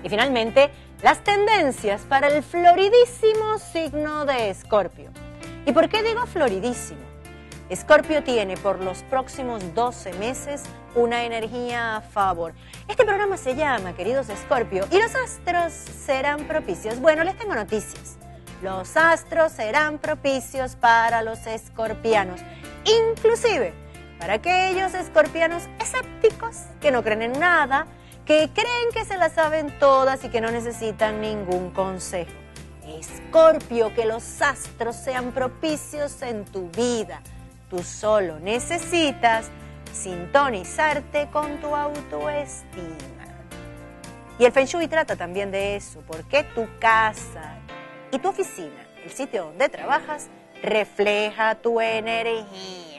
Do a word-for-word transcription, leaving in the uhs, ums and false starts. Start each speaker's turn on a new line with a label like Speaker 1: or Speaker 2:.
Speaker 1: Y finalmente, las tendencias para el floridísimo signo de Escorpio. ¿Y por qué digo floridísimo? Escorpio tiene por los próximos doce meses una energía a favor. Este programa se llama, queridos Escorpio, y los astros serán propicios. Bueno, les tengo noticias. Los astros serán propicios para los escorpianos, inclusive para aquellos escorpianos escépticos que no creen en nada, que creen que se las saben todas y que no necesitan ningún consejo. Escorpio, que los astros sean propicios en tu vida. Tú solo necesitas sintonizarte con tu autoestima. Y el Feng Shui trata también de eso, porque tu casa y tu oficina, el sitio donde trabajas, refleja tu energía.